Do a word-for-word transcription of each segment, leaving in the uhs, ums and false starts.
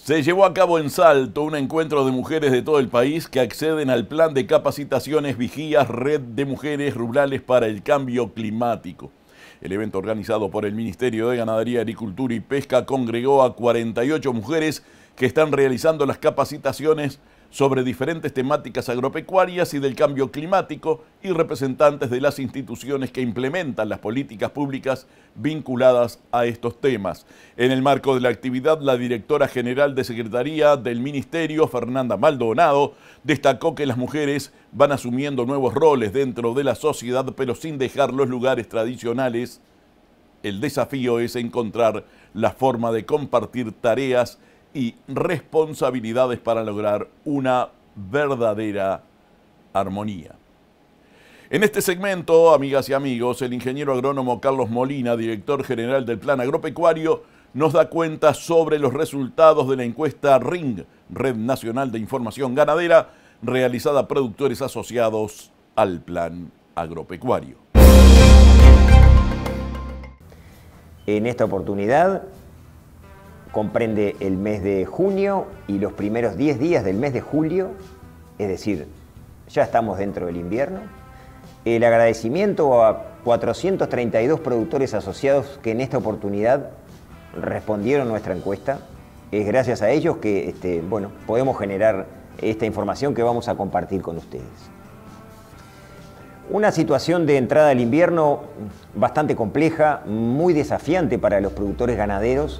Se llevó a cabo en Salto un encuentro de mujeres de todo el país que acceden al plan de capacitaciones Vigías Red de Mujeres Rurales para el Cambio Climático. El evento organizado por el Ministerio de Ganadería, Agricultura y Pesca congregó a cuarenta y ocho mujeres que están realizando las capacitaciones sobre diferentes temáticas agropecuarias y del cambio climático y representantes de las instituciones que implementan las políticas públicas vinculadas a estos temas. En el marco de la actividad, la directora general de Secretaría del Ministerio, Fernanda Maldonado, destacó que las mujeres van asumiendo nuevos roles dentro de la sociedad, pero sin dejar los lugares tradicionales. El desafío es encontrar la forma de compartir tareas y responsabilidades para lograr una verdadera armonía. En este segmento, amigas y amigos, el ingeniero agrónomo Carlos Molina, director general del Plan Agropecuario, nos da cuenta sobre los resultados de la encuesta R I N G, Red Nacional de Información Ganadera, realizada a productores asociados al Plan Agropecuario. En esta oportunidad comprende el mes de junio y los primeros diez días del mes de julio, es decir, ya estamos dentro del invierno. El agradecimiento a cuatrocientos treinta y dos productores asociados que en esta oportunidad respondieron nuestra encuesta. Es gracias a ellos que este, bueno, podemos generar esta información que vamos a compartir con ustedes. Una situación de entrada al invierno bastante compleja, muy desafiante para los productores ganaderos.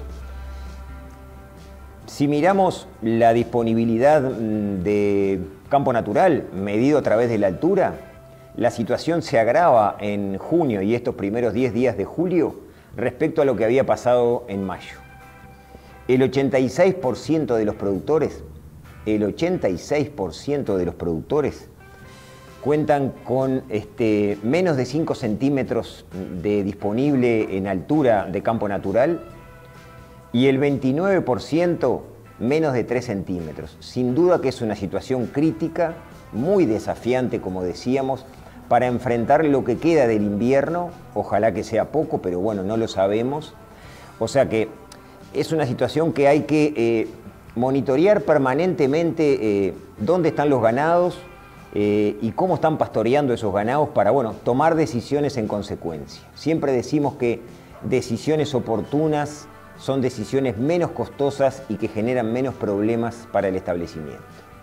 Si miramos la disponibilidad de campo natural medido a través de la altura, la situación se agrava en junio y estos primeros diez días de julio respecto a lo que había pasado en mayo. El ochenta y seis por ciento de los productores, el ochenta y seis por ciento de los productores cuentan con este, menos de cinco centímetros de disponible en altura de campo natural y el veintinueve por ciento menos de tres centímetros. Sin duda que es una situación crítica, muy desafiante, como decíamos, para enfrentar lo que queda del invierno. Ojalá que sea poco, pero bueno, no lo sabemos. O sea que es una situación que hay que eh, monitorear permanentemente eh, dónde están los ganados eh, y cómo están pastoreando esos ganados para, bueno, tomar decisiones en consecuencia. Siempre decimos que decisiones oportunas son decisiones menos costosas y que generan menos problemas para el establecimiento.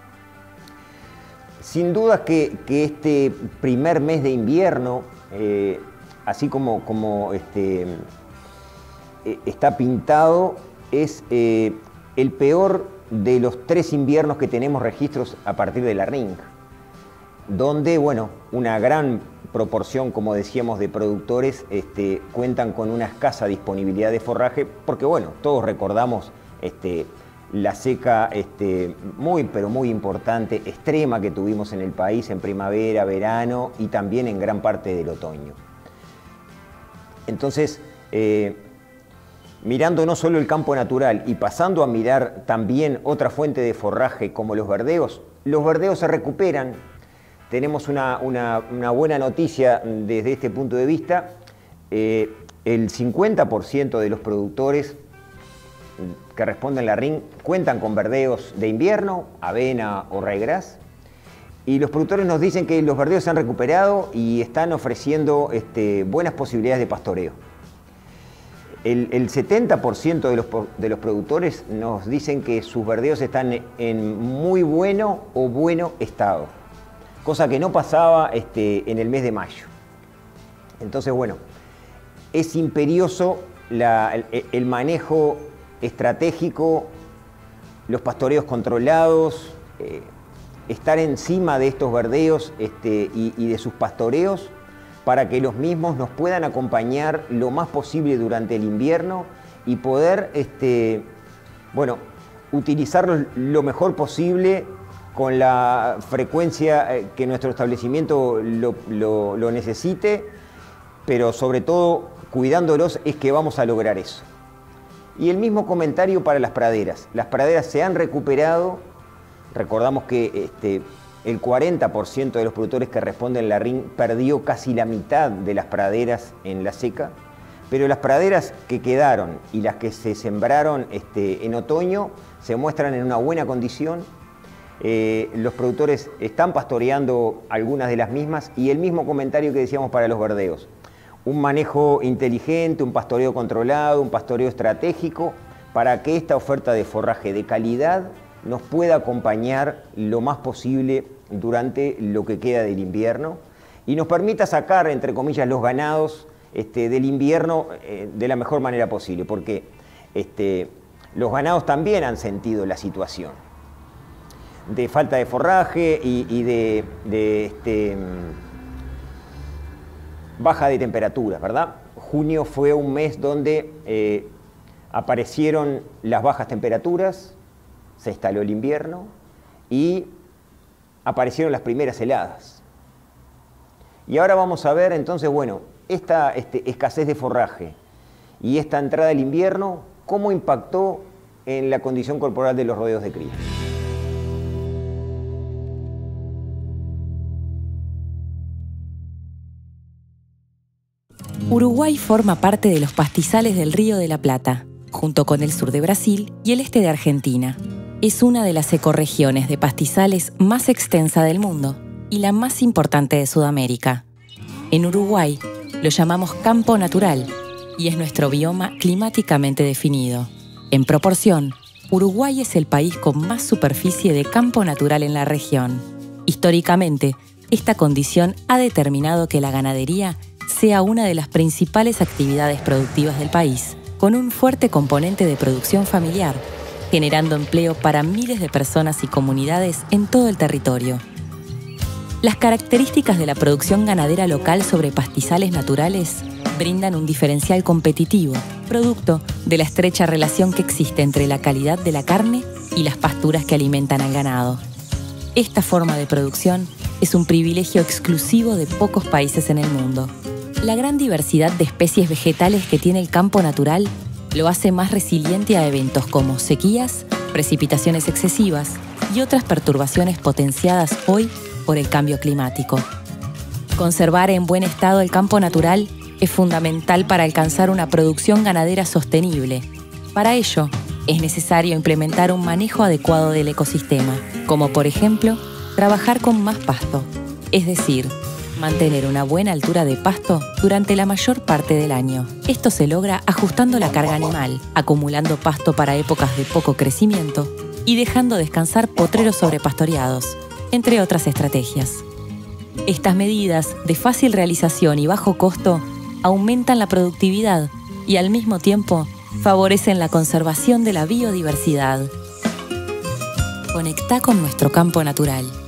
Sin duda que, que este primer mes de invierno, eh, así como, como este, eh, está pintado, es eh, el peor de los tres inviernos que tenemos registros a partir de la R I N G, donde, bueno, una gran proporción, como decíamos, de productores este, cuentan con una escasa disponibilidad de forraje, porque, bueno, todos recordamos este, la seca este, muy, pero muy importante, extrema que tuvimos en el país en primavera, verano y también en gran parte del otoño. Entonces, eh, mirando no solo el campo natural y pasando a mirar también otra fuente de forraje como los verdeos, los verdeos se recuperan. Tenemos una, una, una buena noticia desde este punto de vista. Eh, el cincuenta por ciento de los productores que responden a la R I N G cuentan con verdeos de invierno, avena o ryegrass. Y los productores nos dicen que los verdeos se han recuperado y están ofreciendo este, buenas posibilidades de pastoreo. El, el setenta por ciento de los, de los productores nos dicen que sus verdeos están en muy bueno o bueno estado, cosa que no pasaba este, en el mes de mayo. Entonces, bueno, es imperioso la, el, el manejo estratégico, los pastoreos controlados, eh, estar encima de estos verdeos este, y, y de sus pastoreos para que los mismos nos puedan acompañar lo más posible durante el invierno y poder, este, bueno, utilizarlos lo mejor posible con la frecuencia que nuestro establecimiento lo, lo, lo necesite, pero sobre todo cuidándolos es que vamos a lograr eso. Y el mismo comentario para las praderas. Las praderas se han recuperado. Recordamos que este, el cuarenta por ciento de los productores que responden a la R I N G perdió casi la mitad de las praderas en la seca. Pero las praderas que quedaron y las que se sembraron este, en otoño se muestran en una buena condición. Eh, los productores están pastoreando algunas de las mismas y el mismo comentario que decíamos para los verdeos. Un manejo inteligente, un pastoreo controlado, un pastoreo estratégico para que esta oferta de forraje de calidad nos pueda acompañar lo más posible durante lo que queda del invierno y nos permita sacar, entre comillas, los ganados este, del invierno eh, de la mejor manera posible, porque este, los ganados también han sentido la situación de falta de forraje y, y de, de este, baja de temperaturas, ¿verdad? Junio fue un mes donde eh, aparecieron las bajas temperaturas, se instaló el invierno y aparecieron las primeras heladas. Y ahora vamos a ver entonces, bueno, esta este, escasez de forraje y esta entrada del invierno, ¿cómo impactó en la condición corporal de los rodeos de cría? Uruguay forma parte de los pastizales del Río de la Plata, junto con el sur de Brasil y el este de Argentina. Es una de las ecorregiones de pastizales más extensa del mundo y la más importante de Sudamérica. En Uruguay lo llamamos campo natural y es nuestro bioma climáticamente definido. En proporción, Uruguay es el país con más superficie de campo natural en la región. Históricamente, esta condición ha determinado que la ganadería sea una de las principales actividades productivas del país, con un fuerte componente de producción familiar, generando empleo para miles de personas y comunidades en todo el territorio. Las características de la producción ganadera local sobre pastizales naturales brindan un diferencial competitivo, producto de la estrecha relación que existe entre la calidad de la carne y las pasturas que alimentan al ganado. Esta forma de producción es un privilegio exclusivo de pocos países en el mundo. La gran diversidad de especies vegetales que tiene el campo natural lo hace más resiliente a eventos como sequías, precipitaciones excesivas y otras perturbaciones potenciadas hoy por el cambio climático. Conservar en buen estado el campo natural es fundamental para alcanzar una producción ganadera sostenible. Para ello, es necesario implementar un manejo adecuado del ecosistema, como por ejemplo, trabajar con más pasto, es decir, mantener una buena altura de pasto durante la mayor parte del año. Esto se logra ajustando la carga animal, acumulando pasto para épocas de poco crecimiento y dejando descansar potreros sobrepastoreados, entre otras estrategias. Estas medidas de fácil realización y bajo costo aumentan la productividad y al mismo tiempo favorecen la conservación de la biodiversidad. Conectá con nuestro campo natural.